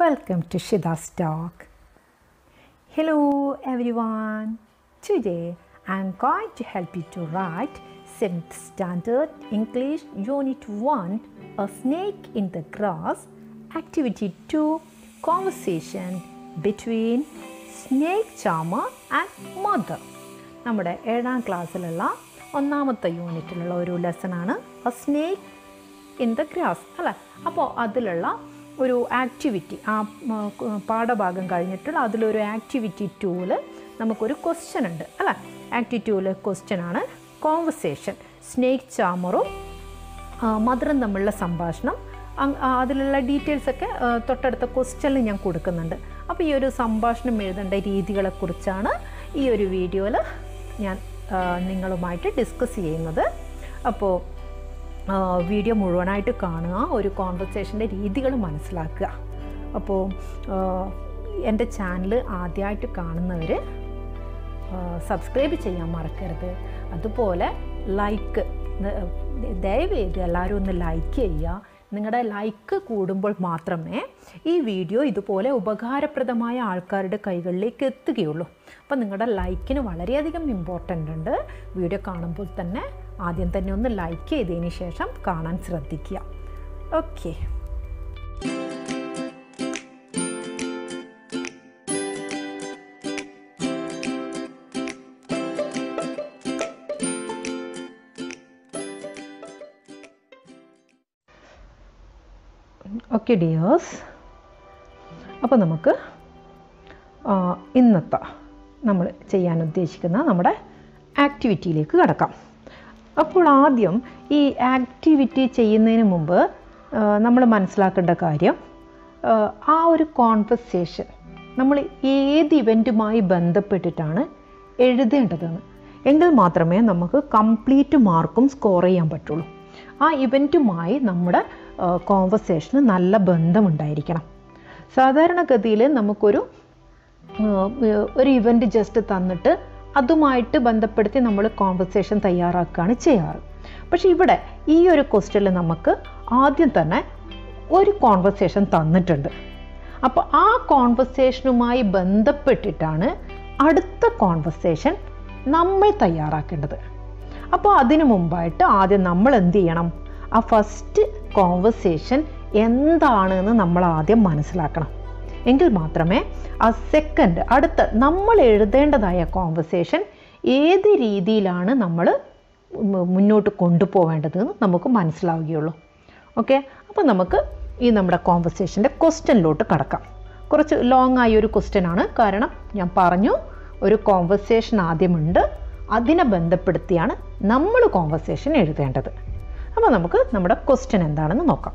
Welcome to SHIDA's Talk. Hello everyone. Today I am going to help you to write 7th Standard English Unit 1 A Snake in the Grass, Activity 2 Conversation between Snake Charmer and Mother. നമ്മുടെ 7ാം ക്ലാസ്സിലുള്ള ഒന്നാമത്തെ യൂണിറ്റിലുള്ള ഒരു ലെസണാണ് A Snake in the Grass അല്ലേ. അപ്പോൾ അതിലുള്ള ഒരു activity, ആ പാഠഭാഗം കഴിഞ്ഞിട്ടുള്ള അതിലൊരു ആക്ടിവിറ്റി 2-ൽ നമുക്കൊരു ക്വസ്റ്റ്യൻ ഉണ്ട് അല്ലേ. ആക്ടിവിറ്റി 2-ലെ ക്വസ്റ്റ്യനാണ് കോൺവെർസേഷൻ. സ്നേക്ക് ചാമറും മദറും തമ്മിലുള്ള സംഭാഷണം. അതിലുള്ള ഡീറ്റെയിൽസൊക്കെ തൊട്ടടുത്ത ക്വസ്റ്റ്യനിൽ ഞാൻ കൊടുക്കുന്നുണ്ട്. അപ്പോൾ ഈ ഒരു സംഭാഷണം എഴുതേണ്ട രീതികളെക്കുറിച്ചാണ് ഈ ഒരു വീഡിയോയിൽ ഞാൻ നിങ്ങളുമായിട്ട് ഡിസ്കസ് ചെയ്യുന്നത്. അപ്പോൾ വീഡിയോ മുഴുവനായിട്ട് കാണുക, ഒരു കോൺവെർസേഷൻ്റെ രീതികൾ മനസ്സിലാക്കുക. അപ്പോൾ എൻ്റെ ചാനൽ ആദ്യമായിട്ട് കാണുന്നവർ സബ്സ്ക്രൈബ് ചെയ്യാൻ മറക്കരുത്. അതുപോലെ ലൈക്ക് ദയവേത് എല്ലാവരും ഒന്ന് ലൈക്ക് ചെയ്യുക. നിങ്ങളുടെ ലൈക്ക് കൂടുമ്പോൾ മാത്രമേ ഈ വീഡിയോ ഇതുപോലെ ഉപകാരപ്രദമായ ആൾക്കാരുടെ കൈകളിലേക്ക് എത്തുകയുള്ളൂ. അപ്പോൾ നിങ്ങളുടെ ലൈക്കിന് വളരെയധികം ഇമ്പോർട്ടൻ്റ് ഉണ്ട്. വീഡിയോ കാണുമ്പോൾ തന്നെ ആദ്യം തന്നെ ഒന്ന് ലൈക്ക് ചെയ്തതിന് ശേഷം കാണാൻ ശ്രദ്ധിക്കുക. Okay, okay dears. അപ്പോൾ നമുക്ക് ഇന്നത്തെ നമ്മൾ ചെയ്യാൻ ഉദ്ദേശിക്കുന്ന നമ്മുടെ ആക്ടിവിറ്റിയിലേക്ക് കടക്കാം. അപ്പോൾ ആദ്യം ഈ ആക്ടിവിറ്റി ചെയ്യുന്നതിന് മുമ്പ് നമ്മൾ മനസ്സിലാക്കേണ്ട കാര്യം, ആ ഒരു കോൺവെർസേഷൻ നമ്മൾ ഏത് ഇവൻറ്റുമായി ബന്ധപ്പെട്ടിട്ടാണ് എഴുതേണ്ടതെന്ന്. എങ്കിൽ മാത്രമേ നമുക്ക് കംപ്ലീറ്റ് മാർക്കും സ്കോർ ചെയ്യാൻ പറ്റുള്ളൂ. ആ ഇവൻറ്റുമായി നമ്മുടെ കോൺവെർസേഷന് നല്ല ബന്ധമുണ്ടായിരിക്കണം. സാധാരണഗതിയിൽ നമുക്കൊരു ഇവൻറ്റ് ജസ്റ്റ് തന്നിട്ട് അതുമായിട്ട് ബന്ധപ്പെടുത്തി നമ്മൾ കോൺവെർസേഷൻ തയ്യാറാക്കുകയാണ് ചെയ്യാറ്. പക്ഷേ ഇവിടെ ഈ ഒരു ക്വസ്റ്റ്യനിൽ നമുക്ക് ആദ്യം തന്നെ ഒരു കോൺവെർസേഷൻ തന്നിട്ടുണ്ട്. അപ്പോൾ ആ കോൺവെർസേഷനുമായി ബന്ധപ്പെട്ടിട്ടാണ് അടുത്ത കോൺവെർസേഷൻ നമ്മൾ തയ്യാറാക്കേണ്ടത്. അപ്പോൾ അതിനു മുമ്പായിട്ട് ആദ്യം നമ്മൾ എന്ത് ചെയ്യണം, ആ ഫസ്റ്റ് കോൺവെർസേഷൻ എന്താണെന്ന് നമ്മൾ ആദ്യം മനസ്സിലാക്കണം. എങ്കിൽ മാത്രമേ ആ സെക്കൻഡ് അടുത്ത നമ്മൾ എഴുതേണ്ടതായ കോൺവെർസേഷൻ ഏത് രീതിയിലാണ് നമ്മൾ മുന്നോട്ട് കൊണ്ടുപോകേണ്ടതെന്ന് നമുക്ക് മനസ്സിലാവുകയുള്ളൂ. ഓക്കെ, അപ്പോൾ നമുക്ക് ഈ നമ്മുടെ കോൺവെർസേഷൻ്റെ ക്വസ്റ്റ്യനിലോട്ട് കടക്കാം. കുറച്ച് ലോങ് ആയ ഒരു ക്വസ്റ്റ്യൻ ആണ്, കാരണം ഞാൻ പറഞ്ഞു ഒരു കോൺവെർസേഷൻ ആദ്യമുണ്ട്, അതിനെ ബന്ധപ്പെടുത്തിയാണ് നമ്മൾ കോൺവെർസേഷൻ എഴുതേണ്ടത്. അപ്പോൾ നമുക്ക് നമ്മുടെ ക്വസ്റ്റ്യൻ എന്താണെന്ന് നോക്കാം.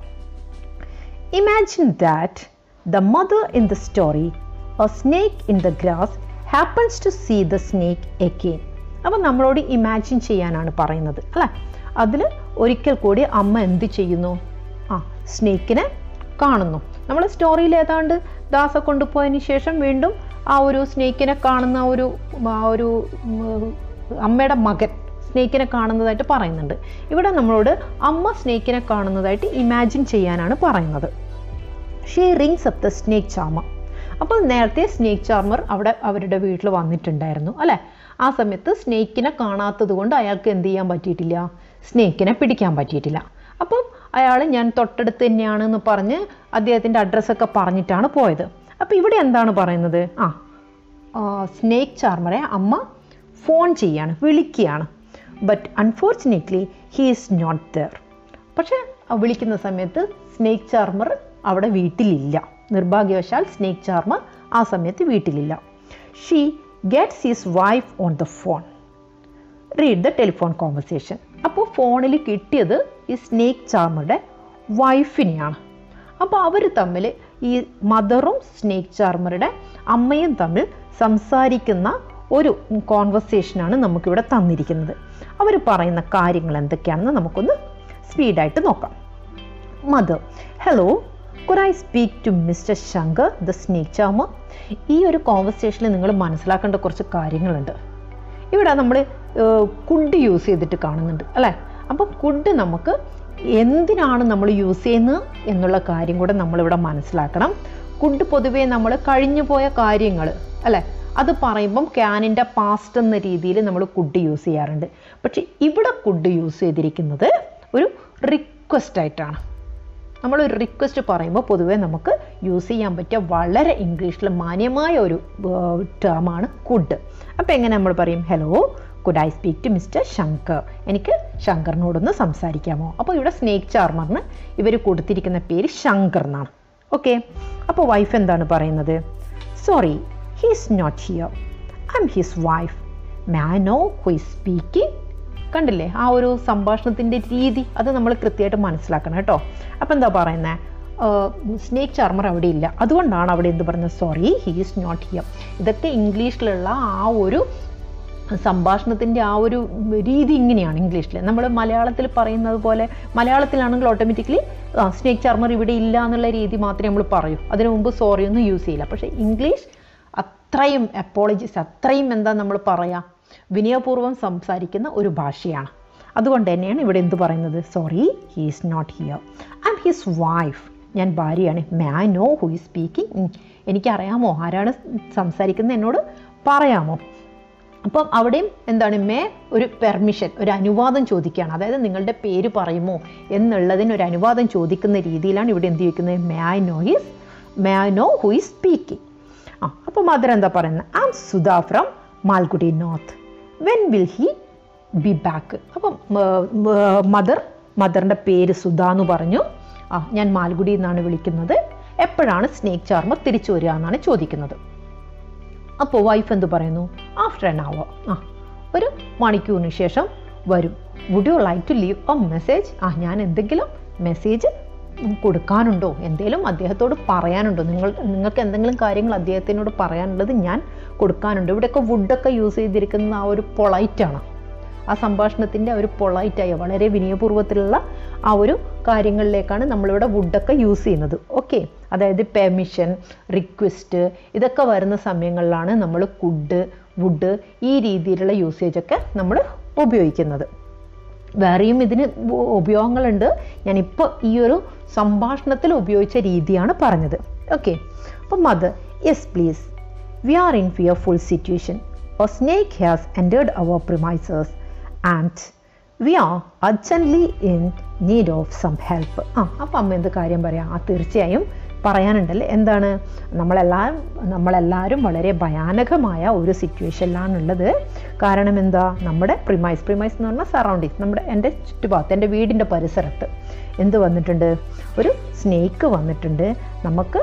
Imagine that the mother in the story, a snake in the grass, happens to see the snake again. അപ്പോൾ നമ്മളോട് ഇമാജിൻ ചെയ്യാനാണ് പറയുന്നത് അല്ലേ. അതിൽ ഒരിക്കൽ കൂടി അമ്മ എന്ത് ചെയ്യുന്നു, സ്നേക്കിനെ കാണുന്നു. നമ്മൾ സ്റ്റോറിയിൽ ഏതാണ്ട് ദാസ കൊണ്ടുപോയതിന് ശേഷം വീണ്ടും ആ ഒരു സ്നേക്കിനെ കാണുന്ന ഒരു അമ്മയുടെ മകൻ സ്നേക്കിനെ കാണുന്നതായിട്ട് പറയുന്നുണ്ട്. ഇവിടെ നമ്മളോട് അമ്മ സ്നേക്കിനെ കാണുന്നതായിട്ട് ഇമാജിൻ ചെയ്യാനാണ് പറയുന്നത്. She rings up the snake charmer. അപ്പോൾ നേരത്തെ സ്നേക്ക് ചാർമർ അവരുടെ വീട്ടിൽ വന്നിട്ടുണ്ടായിരുന്നു അല്ലേ. ആ സമയത്ത് സ്നേക്കിനെ കാണാത്തത് കൊണ്ട് അയാൾക്ക് എന്ത് ചെയ്യാൻ പറ്റിയിട്ടില്ല, സ്നേക്കിനെ പിടിക്കാൻ പറ്റിയിട്ടില്ല. അപ്പം അയാൾ ഞാൻ തൊട്ടടുത്ത് തന്നെയാണെന്ന് പറഞ്ഞ് അദ്ദേഹത്തിൻ്റെ അഡ്രസ്സൊക്കെ പറഞ്ഞിട്ടാണ് പോയത്. അപ്പോൾ ഇവിടെ എന്താണ് പറയുന്നത്, സ്നേക്ക് ചാർമറെ അമ്മ ഫോൺ ചെയ്യാണ്, വിളിക്കുകയാണ്. But unfortunately he is not there. പക്ഷേ വിളിക്കുന്ന സമയത്ത് സ്നേക്ക് ചാർമർ അവിടെ വീട്ടിലില്ല. നിർഭാഗ്യവശാൽ സ്നേക്ക് ചാർമർ ആ സമയത്ത് വീട്ടിലില്ല. She gets his wife on the phone. Read the telephone conversation. അപ്പോൾ ഫോണിൽ കിട്ടിയത് ഈ സ്നേക്ക് ചാർമറുടെ വൈഫിനെയാണ്. അപ്പോൾ അവർ തമ്മിൽ, ഈ മദറും സ്നേക്ക് ചാർമറുടെ അമ്മയും തമ്മിൽ സംസാരിക്കുന്ന ഒരു കോൺവെർസേഷനാണ് നമുക്കിവിടെ തന്നിരിക്കുന്നത്. അവർ പറയുന്ന കാര്യങ്ങൾ എന്തൊക്കെയാണെന്ന് നമുക്കൊന്ന് സ്പീഡായിട്ട് നോക്കാം. Mother: hello, could I speak to Mr. Shankar, the snake charmer? ഈ ഒരു കോൺവെർസേഷനിൽ നിങ്ങൾ മനസ്സിലാക്കേണ്ട കുറച്ച് കാര്യങ്ങളുണ്ട്. ഇവിടെ നമ്മൾ കുഡ് യൂസ് ചെയ്തിട്ട് കാണുന്നുണ്ട് അല്ലേ. അപ്പം കുഡ് നമുക്ക് എന്തിനാണ് നമ്മൾ യൂസ് ചെയ്യുന്നത് എന്നുള്ള കാര്യം കൂടെ നമ്മളിവിടെ മനസ്സിലാക്കണം. കുഡ് പൊതുവേ നമ്മൾ കഴിഞ്ഞു പോയ കാര്യങ്ങൾ അല്ലേ, അത് പറയുമ്പം ക്യാനിൻ്റെ പാസ്റ്റ് എന്ന രീതിയിൽ നമ്മൾ കുഡ് യൂസ് ചെയ്യാറുണ്ട്. പക്ഷെ ഇവിടെ കുഡ് യൂസ് ചെയ്തിരിക്കുന്നത് ഒരു റിക്വസ്റ്റ് ആയിട്ടാണ്. നമ്മളൊരു റിക്വസ്റ്റ് പറയുമ്പോൾ പൊതുവേ നമുക്ക് യൂസ് ചെയ്യാൻ പറ്റിയ വളരെ ഇംഗ്ലീഷിൽ മാന്യമായ ഒരു ടേമാണ് കുഡ്. അപ്പോൾ എങ്ങനെ നമ്മൾ പറയും? Hello, could I speak to mister Shankar? എനിക്ക് ശങ്കറിനോടൊന്ന് സംസാരിക്കാമോ? അപ്പോൾ ഇവിടെ സ്നേക്ക് ചാർമറിന് ഇവർ കൊടുത്തിരിക്കുന്ന പേര് ശങ്കർ എന്നാണ്. ഓക്കെ, അപ്പോൾ വൈഫ് എന്താണ് പറയുന്നത്? Sorry, he is not here, I am his wife, may I know who is speaking? കണ്ടില്ലേ ആ ഒരു സംഭാഷണത്തിൻ്റെ രീതി, അത് നമ്മൾ കൃത്യമായിട്ട് മനസ്സിലാക്കണം കേട്ടോ. അപ്പോൾ എന്താ പറയുന്നത്? സ്നേക്ക് ചാർമർ അവിടെ ഇല്ല, അതുകൊണ്ടാണ് അവിടെ എന്ത് പറയുന്നത്? Sorry, he is not here. ഇതൊക്കെ ഇംഗ്ലീഷിലുള്ള ആ ഒരു സംഭാഷണത്തിൻ്റെ ആ ഒരു രീതി ഇങ്ങനെയാണ് ഇംഗ്ലീഷിൽ. നമ്മൾ മലയാളത്തിൽ പറയുന്നത് പോലെ, മലയാളത്തിലാണെങ്കിൽ ഓട്ടോമാറ്റിക്കലി സ്നേക്ക് ചാർമർ ഇവിടെ ഇല്ല എന്നുള്ള രീതി മാത്രമേ നമ്മൾ പറയൂ, അതിനു മുമ്പ് സോറി ഒന്നും യൂസ് ചെയ്യില്ല. പക്ഷേ ഇംഗ്ലീഷ് അത്രയും അപ്പോളജീസ്, അത്രയും എന്താ നമ്മൾ പറയുക, വിനയപൂർവ്വം സംസാരിക്കുന്ന ഒരു ഭാഷയാണ്. അതുകൊണ്ട് തന്നെയാണ് ഇവിടെ എന്ത് പറയുന്നത്? Sorry, he is not here, I am his wife, ഞാൻ ഭാര്യയാണ്. May I know who is speaking? എനിക്കറിയാമോ ആരാണ് സംസാരിക്കുന്നത്, എന്നോട് പറയാമോ? അപ്പം അവിടെയും എന്താണ്? മേ ഒരു പെർമിഷൻ, ഒരു അനുവാദം ചോദിക്കുകയാണ്. അതായത് നിങ്ങളുടെ പേര് പറയുമോ എന്നുള്ളതിന് ഒരു അനുവാദം ചോദിക്കുന്ന രീതിയിലാണ് ഇവിടെ എന്ത് ചോദിക്കുന്നത്? May I know who is speaking. അപ്പോൾ മദർ എന്താ പറയുന്നത്? I am Sudha from Malgudi north, when will he be back? അപ്പം മദറിൻ്റെ പേര് സുധ എന്ന് പറഞ്ഞു. ഞാൻ മാൽഗുഡി എന്നാണ് വിളിക്കുന്നത്, എപ്പോഴാണ് സ്നേക്ക് ചാർമർ തിരിച്ചു വരിക എന്നാണ് ചോദിക്കുന്നത്. അപ്പോൾ വൈഫ് എന്ത് പറയുന്നു? ആഫ്റ്റർ ആൻ അവർ, ഒരു മണിക്കൂറിന് ശേഷം വരും. Would you like to leave a message? ഞാൻ എന്തെങ്കിലും മെസ്സേജ് കൊടുക്കാനുണ്ടോ, എന്തെങ്കിലും അദ്ദേഹത്തോട് പറയാനുണ്ടോ, നിങ്ങൾക്ക് എന്തെങ്കിലും കാര്യങ്ങൾ അദ്ദേഹത്തിനോട് പറയാനുള്ളത് ഞാൻ കൊടുക്കാനുണ്ട്. ഇവിടെയൊക്കെ വുഡൊക്കെ യൂസ് ചെയ്തിരിക്കുന്ന ആ ഒരു പൊളൈറ്റാണ്, ആ സംഭാഷണത്തിൻ്റെ ഒരു പൊളൈറ്റായ വളരെ വിനയപൂർവ്വത്തിലുള്ള ആ ഒരു കാര്യങ്ങളിലേക്കാണ് നമ്മളിവിടെ വുഡൊക്കെ യൂസ് ചെയ്യുന്നത്. ഓക്കെ, അതായത് പെർമിഷൻ, റിക്വസ്റ്റ്, ഇതൊക്കെ വരുന്ന സമയങ്ങളിലാണ് നമ്മൾ കുഡ്, വുഡ് ഈ രീതിയിലുള്ള യൂസേജൊക്കെ നമ്മൾ ഉപയോഗിക്കുന്നത്. വേറെയും ഇതിന് ഉപയോഗങ്ങളുണ്ട്, ഞാനിപ്പോൾ ഈ ഒരു സംഭാഷണത്തിൽ ഉപയോഗിച്ച രീതിയാണ് പറഞ്ഞത്. ഓക്കെ, അപ്പം mother, yes please, we are in fearful situation, a snake has entered our premises and we are urgently in need of some help. അപ്പം അമ്മ എന്ത് കാര്യം പറയാം? തീർച്ചയായും പറയാനുണ്ടല്ലേ. എന്താണ്? നമ്മളെല്ലാവരും വളരെ ഭയാനകമായ ഒരു സിറ്റുവേഷനിലാണുള്ളത്. കാരണം എന്താ? നമ്മുടെ പ്രിമൈസ് എന്ന് പറഞ്ഞാൽ സറൗണ്ടിങ്സ്, എൻ്റെ ചുറ്റുഭാഗത്ത്, എൻ്റെ വീടിൻ്റെ പരിസരത്ത് എന്ത് വന്നിട്ടുണ്ട്? ഒരു സ്നേക്ക് വന്നിട്ടുണ്ട്. നമുക്ക്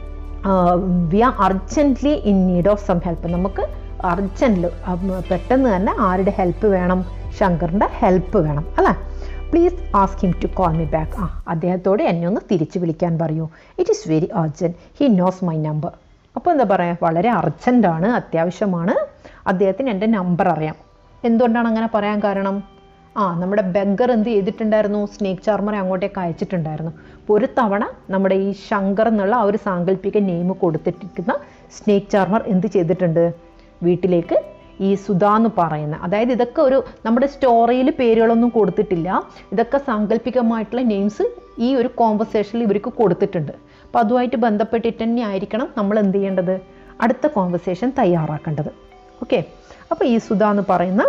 we are urgently in need of some help. നമുക്ക് അർജൻ്റ്, പെട്ടെന്ന് തന്നെ ആരുടെ ഹെൽപ്പ് വേണം? ശങ്കറിൻ്റെ ഹെൽപ്പ് വേണം അല്ലേ? Please ask him to call me back. അദ്ദേഹത്തോട് എന്നെ ഒന്ന് തിരിച്ച് വിളിക്കാൻ പറയൂ. It is very urgent, he knows my number. അപ്പോൾ എന്താ പറയുക? വളരെ അർജൻറ്റാണ്, അത്യാവശ്യമാണ്, അദ്ദേഹത്തിന് എൻ്റെ നമ്പർ അറിയാം. എന്തുകൊണ്ടാണ് അങ്ങനെ പറയാൻ കാരണം? നമ്മുടെ ബെഗർ എന്ത് ചെയ്തിട്ടുണ്ടായിരുന്നു? സ്നേക്ക് ചാർമറെ അങ്ങോട്ടേക്ക് അയച്ചിട്ടുണ്ടായിരുന്നു. അപ്പോൾ ഒരു തവണ നമ്മുടെ ഈ ശങ്കർ എന്നുള്ള ആ ഒരു സാങ്കല്പിക നെയിം കൊടുത്തിട്ടിരിക്കുന്ന സ്നേക്ക് ചാർമർ എന്ത് ചെയ്തിട്ടുണ്ട്? വീട്ടിലേക്ക് ഈ സുധ എന്ന് പറയുന്ന, അതായത് ഇതൊക്കെ ഒരു നമ്മുടെ സ്റ്റോറിയിൽ പേരുകളൊന്നും കൊടുത്തിട്ടില്ല, ഇതൊക്കെ സാങ്കല്പികമായിട്ടുള്ള നെയിംസ് ഈ ഒരു കോൺവെർസേഷനിൽ ഇവർക്ക് കൊടുത്തിട്ടുണ്ട്. അപ്പോൾ അതുമായിട്ട് ബന്ധപ്പെട്ടിട്ട് തന്നെ ആയിരിക്കണം നമ്മൾ എന്ത് ചെയ്യേണ്ടത്? അടുത്ത കോൺവെർസേഷൻ തയ്യാറാക്കേണ്ടത്. ഓക്കെ, അപ്പോൾ ഈ സുധ എന്ന് പറയുന്ന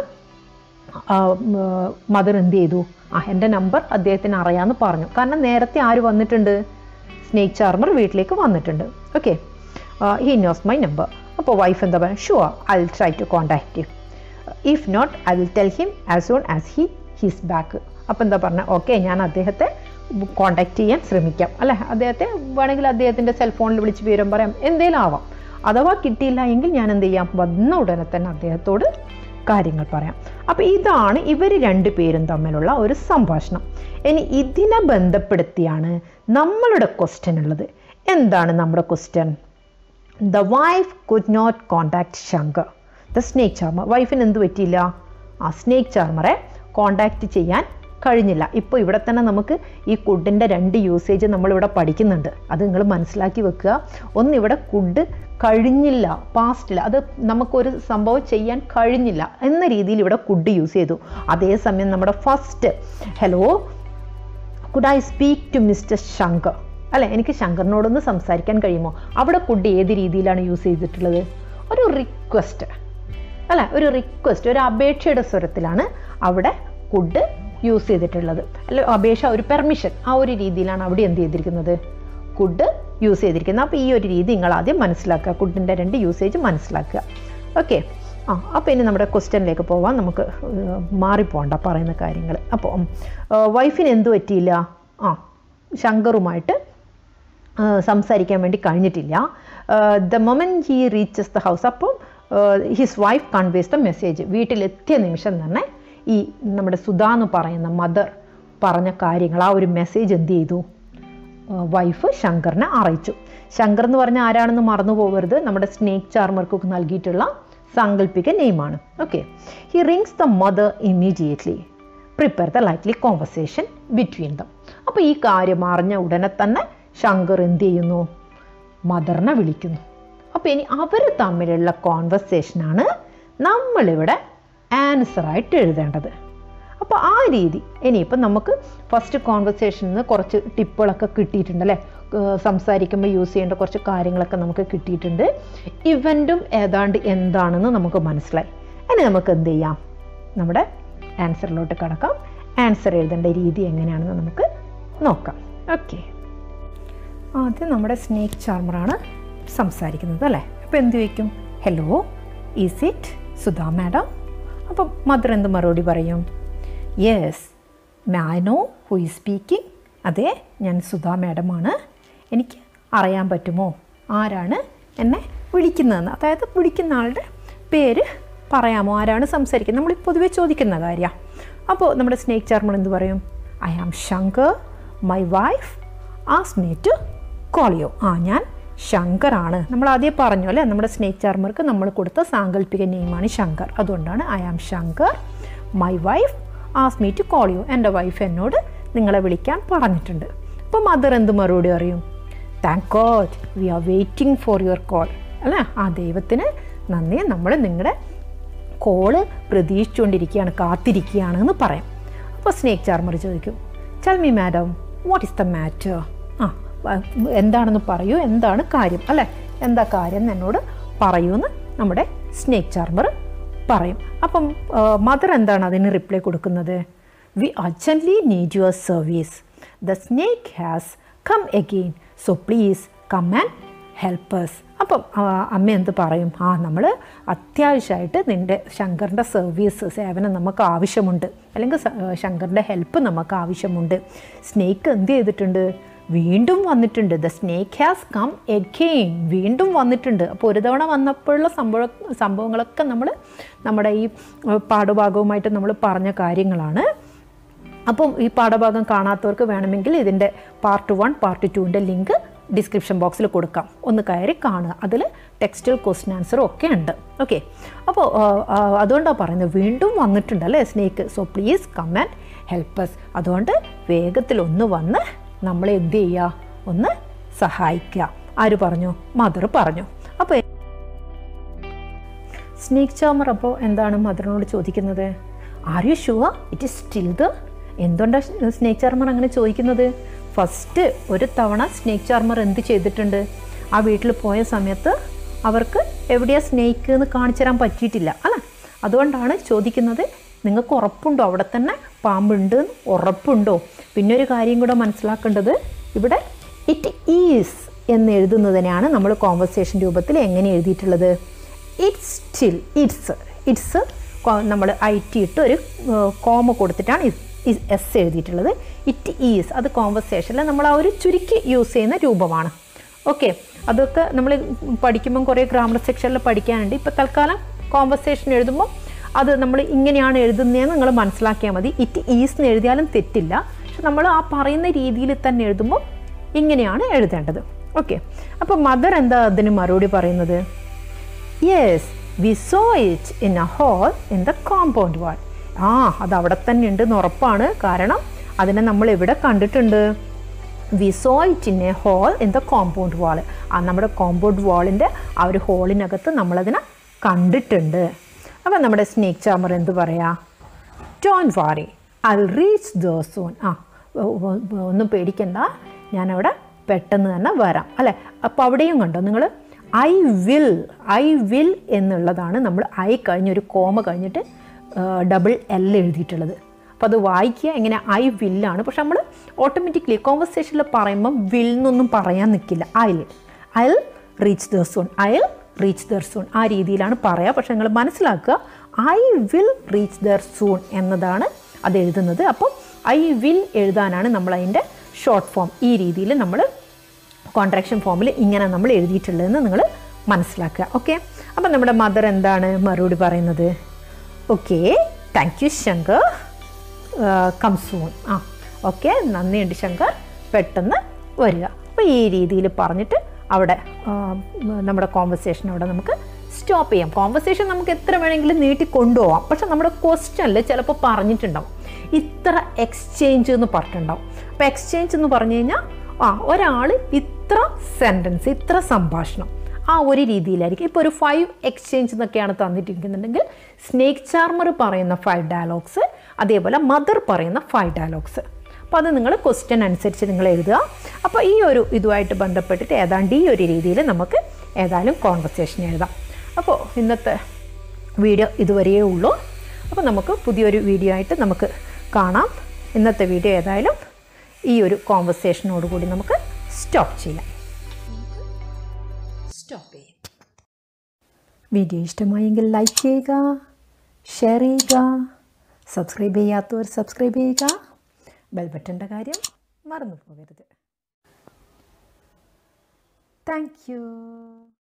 മദർ എന്ത് ചെയ്തു? എൻ്റെ നമ്പർ അദ്ദേഹത്തിന് അറിയാമെന്ന് പറഞ്ഞു. കാരണം നേരത്തെ ആര് വന്നിട്ടുണ്ട്? സ്നേക്ക് ചാർമർ വീട്ടിലേക്ക് വന്നിട്ടുണ്ട്. Okay, he knows my number. അപ്പോൾ വൈഫ് എന്താ പറയുക? Sure, I will try to contact him, if not I will tell him as soon as he's back. അപ്പോൾ എന്താ പറഞ്ഞാൽ? ഓക്കെ, ഞാൻ അദ്ദേഹത്തെ കോൺടാക്ട് ചെയ്യാൻ ശ്രമിക്കാം അല്ലേ? അദ്ദേഹത്തെ വേണമെങ്കിൽ അദ്ദേഹത്തിൻ്റെ സെൽഫോണിൽ വിളിച്ച് വിവരം പറയാം, എന്തേലും ആവാം. അഥവാ കിട്ടിയില്ല എങ്കിൽ ഞാൻ എന്ത് ചെയ്യാം? വന്ന ഉടനെ തന്നെ അദ്ദേഹത്തോട് കാര്യങ്ങൾ പറയാം. അപ്പോൾ ഇതാണ് ഇവർ രണ്ടുപേരും തമ്മിലുള്ള ഒരു സംഭാഷണം. ഇനി ഇതിനെ ബന്ധപ്പെടുത്തിയാണ് നമ്മളുടെ ക്വസ്റ്റ്യൻ ഉള്ളത്. എന്താണ് നമ്മുടെ question? The wife could not contact Shankar, the snake charmer. വൈഫിന് എന്ത് പറ്റിയില്ല? സ്നേക്ക് ചാർമറെ കോണ്ടാക്ട് ചെയ്യാൻ കഴിഞ്ഞില്ല. ഇപ്പോൾ ഇവിടെ തന്നെ നമുക്ക് ഈ കുഡിൻ്റെ രണ്ട് യൂസേജ് നമ്മളിവിടെ പഠിക്കുന്നുണ്ട്. അത് നിങ്ങൾ മനസ്സിലാക്കി വെക്കുക. ഒന്നിവിടെ കുഡ് കഴിഞ്ഞില്ല, പാസ്റ്റിൽ, അത് നമുക്കൊരു സംഭവം ചെയ്യാൻ കഴിഞ്ഞില്ല എന്ന രീതിയിൽ ഇവിടെ കുഡ് യൂസ് ചെയ്തു. അതേസമയം നമ്മുടെ first, hello could I speak to mister Shankar, അല്ലേ? എനിക്ക് ശങ്കറിനോടൊന്ന് സംസാരിക്കാൻ കഴിയുമോ? അവിടെ കുഡ് ഏത് രീതിയിലാണ് യൂസ് ചെയ്തിട്ടുള്ളത്? ഒരു റിക്വസ്റ്റ് അല്ലേ? ഒരു റിക്വസ്റ്റ്, ഒരു അപേക്ഷയുടെ സ്വരത്തിലാണ് അവിടെ കുഡ് യൂസ് ചെയ്തിട്ടുള്ളത്. അല്ല, അപേക്ഷ, ഒരു പെർമിഷൻ, ആ ഒരു രീതിയിലാണ് അവിടെ എന്ത് ചെയ്തിരിക്കുന്നത്? കുഡ് യൂസ് ചെയ്തിരിക്കുന്നത്. അപ്പോൾ ഈ ഒരു രീതി നിങ്ങൾ ആദ്യം മനസ്സിലാക്കുക, കുഡിൻ്റെ 2 യൂസേജ് മനസ്സിലാക്കുക. ഓക്കെ. അപ്പോൾ ഇനി നമ്മുടെ ക്വസ്റ്റ്യനിലേക്ക് പോവാം. നമുക്ക് മാറിപ്പോണ്ട പറയുന്ന കാര്യങ്ങൾ. അപ്പോൾ വൈഫിന് എന്തു പറ്റിയില്ല? ശങ്കറുമായിട്ട് സംസാരിക്കാൻ വേണ്ടി കഴിഞ്ഞിട്ടില്ല. The moment he reaches the house, അപ്പം his wife conveys the message. വീട്ടിലെത്തിയ നിമിഷം തന്നെ ഈ നമ്മുടെ സുധ എന്ന് പറയുന്ന മദർ പറഞ്ഞ കാര്യങ്ങൾ, ആ ഒരു മെസ്സേജ് എന്ത് ചെയ്തു? വൈഫ് ശങ്കറിനെ അറിയിച്ചു. ശങ്കർ എന്ന് പറഞ്ഞാൽ ആരാണെന്ന് മറന്നു പോകരുത്, നമ്മുടെ സ്നേക്ക് ചാർമർക്ക് നൽകിയിട്ടുള്ള സാങ്കല്പിക നെയിമാണ്. Okay. He rings the mother immediately, prepare the likely conversation between them. അപ്പോൾ ഈ കാര്യം അറിഞ്ഞ ഉടനെ തന്നെ ശങ്കർ എന്ത് ചെയ്യുന്നു? മദറിനെ വിളിക്കുന്നു. അപ്പോൾ ഇനി അവർ തമ്മിലുള്ള കോൺവെർസേഷനാണ് നമ്മളിവിടെ ആൻസറായിട്ട് എഴുതേണ്ടത്. അപ്പോൾ ആ രീതി ഇനിയിപ്പം നമുക്ക് ഫസ്റ്റ് കോൺവെർസേഷനിൽ നിന്ന് കുറച്ച് ടിപ്പുകളൊക്കെ കിട്ടിയിട്ടുണ്ട് അല്ലേ? സംസാരിക്കുമ്പോൾ യൂസ് ചെയ്യേണ്ട കുറച്ച് കാര്യങ്ങളൊക്കെ നമുക്ക് കിട്ടിയിട്ടുണ്ട്. ഇവൻറ്റും ഏതാണ്ട് എന്താണെന്ന് നമുക്ക് മനസ്സിലായി. ഇനി നമുക്ക് എന്ത് ചെയ്യാം? നമ്മുടെ ആൻസറിലോട്ട് കടക്കാം. ആൻസർ എഴുതേണ്ട രീതി എങ്ങനെയാണെന്ന് നമുക്ക് നോക്കാം. ഓക്കെ. ആദ്യം നമ്മുടെ സ്നേക്ക് ചാർമറാണ് സംസാരിക്കുന്നത് അല്ലേ? അപ്പോൾ എന്ത് ചോദിക്കും? Hello, is it Sudha madam? അപ്പം മദർ എന്ത് മറുപടി പറയും? Yes, may I know who is speaking? അതെ, ഞാൻ സുധാ മാഡമാണ്. എനിക്ക് അറിയാൻ പറ്റുമോ ആരാണ് എന്നെ വിളിക്കുന്നതെന്ന്? അതായത് വിളിക്കുന്ന ആളുടെ പേര് പറയാമോ? ആരാണ് സംസാരിക്കുന്നത്? നമ്മൾ പൊതുവെ ചോദിക്കുന്ന കാര്യമാണ്. അപ്പോൾ നമ്മുടെ സ്നേക്ക് ചാർമർ എന്ത് പറയും? I am Shankar, my wife asked me to call you. ഞാൻ ശങ്കറാണ്. നമ്മൾ ആദ്യം പറഞ്ഞു അല്ലേ, നമ്മുടെ സ്നേക്ക് ചാർമർക്ക് നമ്മൾ കൊടുത്ത സാങ്കല്പിക നെയിമാണ് ശങ്കർ. അതുകൊണ്ടാണ് I am Shankar, my wife asked me to call you. എൻ്റെ വൈഫ് എന്നോട് നിങ്ങളെ വിളിക്കാൻ പറഞ്ഞിട്ടുണ്ട്. അപ്പോൾ മദർ എന്ത് മറുപടി അറിയും? Thank God, we are waiting for your call. അല്ലേ? ആ ദൈവത്തിന് നന്ദി, നമ്മൾ നിങ്ങളുടെ കോള് പ്രതീക്ഷിച്ചുകൊണ്ടിരിക്കുകയാണ്, കാത്തിരിക്കുകയാണ് എന്ന് പറയാം. അപ്പോൾ സ്നേക്ക് ചാർമർ ചോദിക്കും, tell me madam, what is the matter? എന്താണെന്ന് പറയൂ, എന്താണ് കാര്യം അല്ലേ? എന്താ കാര്യം എന്നോട് പറയൂന്ന് നമ്മുടെ സ്നേക്ക് ചാർമർ പറയും. അപ്പം മദർ എന്താണ് അതിന് റിപ്ലൈ കൊടുക്കുന്നത്? We urgently need your service. The snake has come again, so please come and help us. അപ്പം അമ്മ എന്ത് പറയും? നമ്മൾ അത്യാവശ്യമായിട്ട് നിൻ്റെ ശങ്കറിൻ്റെ സേവനം നമുക്ക് ആവശ്യമുണ്ട്, അല്ലെങ്കിൽ ശങ്കറിൻ്റെ ഹെൽപ്പ് നമുക്ക് ആവശ്യമുണ്ട്. സ്നേക്ക് എന്ത് ചെയ്തിട്ടുണ്ട്? വീണ്ടും വന്നിട്ടുണ്ട്. The snake has come again, വീണ്ടും വന്നിട്ടുണ്ട്. അപ്പോൾ ഒരു തവണ വന്നപ്പോഴുള്ള സംഭവങ്ങളൊക്കെ നമ്മുടെ ഈ പാഠഭാഗവുമായിട്ട് നമ്മൾ പറഞ്ഞ കാര്യങ്ങളാണ്. അപ്പം ഈ പാഠഭാഗം കാണാത്തവർക്ക് വേണമെങ്കിൽ ഇതിൻ്റെ പാർട്ട് 1, പാർട്ട് 2ൻ്റെ ലിങ്ക് ഡിസ്ക്രിപ്ഷൻ ബോക്സിൽ കൊടുക്കാം, ഒന്ന് കയറി കാണുക. അതിൽ ടെക്സ്റ്റൽ ക്വസ്റ്റ്യൻ ആൻസറും ഒക്കെ ഉണ്ട്. ഓക്കെ. അപ്പോൾ അതുകൊണ്ടാണ് പറയുന്നത് വീണ്ടും വന്നിട്ടുണ്ട് അല്ലേ snake, so please come and help us. അതുകൊണ്ട് വേഗത്തിൽ ഒന്ന് വന്ന് നമ്മളെ എന്ത് ചെയ്യുക? ഒന്ന് സഹായിക്കുക. ആര് പറഞ്ഞു? മദർ പറഞ്ഞു. അപ്പോൾ സ്നേക്ക് ചാർമർ അപ്പോൾ എന്താണ് മദറിനോട് ചോദിക്കുന്നത്? Are you sure it is still the? എന്തുകൊണ്ടാണ് സ്നേക്ക് ചാർമർ അങ്ങനെ ചോദിക്കുന്നത്? ഫസ്റ്റ് ഒരു തവണ സ്നേക്ക് ചാർമർ എന്ത് ചെയ്തിട്ടുണ്ട്? ആ വീട്ടിൽ പോയ സമയത്ത് അവർക്ക് എവിടെയാണ് സ്നേക്ക് എന്ന് കാണിച്ചു തരാൻ പറ്റിയിട്ടില്ല അല്ലേ? അതുകൊണ്ടാണ് ചോദിക്കുന്നത്, നിങ്ങൾക്ക് ഉറപ്പുണ്ടോ അവിടെ തന്നെ പാമ്പുണ്ട്? ഉറപ്പുണ്ടോ? പിന്നെ ഒരു കാര്യം കൂടെ മനസ്സിലാക്കേണ്ടത്, ഇവിടെ ഇറ്റ് ഈസ് എന്ന് എഴുതുന്നതിനാണ് നമ്മൾ കോൺവെർസേഷൻ രൂപത്തിൽ എങ്ങനെ എഴുതിയിട്ടുള്ളത്? ഇറ്റ്സ് സ്റ്റിൽ, ഇറ്റ്സ് നമ്മൾ IT ഇട്ട് ഒരു കോമ കൊടുത്തിട്ടാണ് എസ് എഴുതിയിട്ടുള്ളത്. ഇറ്റ് ഈസ് അത് കോൺവെർസേഷനിൽ നമ്മൾ ആ ഒരു ചുരുക്കി യൂസ് ചെയ്യുന്ന രൂപമാണ്. ഓക്കെ. അതൊക്കെ നമ്മൾ പഠിക്കുമ്പം കുറേ ഗ്രാമർ സെക്ഷനിൽ പഠിക്കാനുണ്ട്. ഇപ്പോൾ തൽക്കാലം കോൺവെർസേഷൻ എഴുതുമ്പോൾ അത് നമ്മൾ ഇങ്ങനെയാണ് എഴുതുന്നതെന്ന് നിങ്ങൾ മനസ്സിലാക്കിയാൽ മതി. ഇറ്റ് ഈസ് എന്ന് എഴുതിയാലും തെറ്റില്ല, പക്ഷെ നമ്മൾ ആ പറയുന്ന രീതിയിൽ തന്നെ എഴുതുമ്പോൾ ഇങ്ങനെയാണ് എഴുതേണ്ടത്. ഓക്കെ. അപ്പോൾ മദർ എന്താ അതിന് മറുപടി പറയുന്നത്? Yes, we saw it in a hole in the compound wall. അത് അവിടെ തന്നെ ഉണ്ടെന്ന് ഉറപ്പാണ്, കാരണം അതിനെ നമ്മൾ എവിടെ കണ്ടിട്ടുണ്ട്? We saw it in a hole in the compound wall. നമ്മുടെ കോമ്പൗണ്ട് വാളിൻ്റെ ആ ഒരു ഹോളിനകത്ത് നമ്മളതിനെ കണ്ടിട്ടുണ്ട്. അപ്പം നമ്മുടെ സ്നേക്ക് ചാർമർ എന്ത് പറയാ? Don't worry, I will reach the soon. ഒന്നും പേടിക്കണ്ട, ഞാനവിടെ പെട്ടെന്ന് തന്നെ വരാം അല്ലേ. അപ്പോൾ അവിടെയും കണ്ടോ നിങ്ങൾ ഐ വിൽ എന്നുള്ളതാണ് നമ്മൾ ഐ കഴിഞ്ഞൊരു കോമ കഴിഞ്ഞിട്ട് ഡബിൾ എൽ എഴുതിയിട്ടുള്ളത്. അപ്പോൾ അത് വായിക്കുക എങ്ങനെ ഐ വില്ലാണ്. പക്ഷെ നമ്മൾ ഓട്ടോമാറ്റിക്കലി കോൺവെർസേഷനിൽ പറയുമ്പം വിൽ എന്നൊന്നും പറയാൻ നിൽക്കില്ല. ഐ റീച്ച് ദർ സൂൺ ആ രീതിയിലാണ് പറയുക. പക്ഷെ നിങ്ങൾ മനസ്സിലാക്കുക I will reach there soon എന്നതാണ് അത് എഴുതുന്നത്. അപ്പോൾ ഐ വിൽ എഴുതാനാണ് നമ്മൾ അതിൻ്റെ ഷോർട്ട് ഫോം ഈ രീതിയിൽ നമ്മൾ കോൺട്രാക്ഷൻ ഫോമിൽ ഇങ്ങനെ നമ്മൾ എഴുതിയിട്ടുള്ളതെന്ന് നിങ്ങൾ മനസ്സിലാക്കുക. ഓക്കെ. അപ്പം നമ്മുടെ മദർ എന്താണ് മറുപടി പറയുന്നത്? Okay, thank you Shankar, come soon. Okay, നന്ദിയുണ്ട് ശങ്കർ, പെട്ടെന്ന് വരിക. അപ്പോൾ ഈ രീതിയിൽ പറഞ്ഞിട്ട് അവിടെ നമ്മുടെ കോൺവെർസേഷൻ അവിടെ നമുക്ക് സ്റ്റോപ്പ് ചെയ്യാം. കോൺവെർസേഷൻ നമുക്ക് എത്ര വേണമെങ്കിലും നീട്ടി കൊണ്ടുപോകാം. പക്ഷെ നമ്മുടെ ക്വസ്റ്റ്യനിൽ ചിലപ്പോൾ പറഞ്ഞിട്ടുണ്ടാവും ഇത്ര എക്സ്ചേഞ്ച് എന്ന് പറഞ്ഞിട്ടുണ്ടാവും. അപ്പോൾ എക്സ്ചേഞ്ച് എന്ന് പറഞ്ഞു കഴിഞ്ഞാൽ ഒരാൾ ഇത്ര സെൻറ്റൻസ്, ഇത്ര സംഭാഷണം, ആ ഒരു രീതിയിലായിരിക്കും. ഇപ്പോൾ ഒരു 5 എക്സ്ചേഞ്ച് എന്നൊക്കെയാണ് തന്നിട്ടിരിക്കുന്നുണ്ടെങ്കിൽ സ്നേക്ക് ചാർമർ പറയുന്ന 5 ഡയലോഗ്സ്, അതേപോലെ മദർ പറയുന്ന 5 ഡയലോഗ്സ്. അപ്പോൾ അത് നിങ്ങൾ ക്വസ്റ്റ്യൻ അനുസരിച്ച് നിങ്ങൾ എഴുതുക. അപ്പോൾ ഈ ഒരു ഇതുമായിട്ട് ബന്ധപ്പെട്ടിട്ട് ഏതാണ്ട് ഈ ഒരു രീതിയിൽ നമുക്ക് ഏതായാലും കോൺവെർസേഷൻ എഴുതാം. അപ്പോൾ ഇന്നത്തെ വീഡിയോ ഇതുവരെയേ ഉള്ളൂ. അപ്പോൾ നമുക്ക് പുതിയൊരു വീഡിയോ ആയിട്ട് നമുക്ക് കാണാം. ഇന്നത്തെ വീഡിയോ ഏതായാലും ഈ ഒരു കോൺവെർസേഷനോടുകൂടി നമുക്ക് സ്റ്റോപ്പ് ചെയ്യാം. വീഡിയോ ഇഷ്ടമായെങ്കിൽ ലൈക്ക് ചെയ്യുക, ഷെയർ ചെയ്യുക, സബ്സ്ക്രൈബ് ചെയ്യാത്തവർ സബ്സ്ക്രൈബ് ചെയ്യുക, ബെൽ ബട്ടൻ്റെ കാര്യം മറന്നു പോകരുത്. Thank U.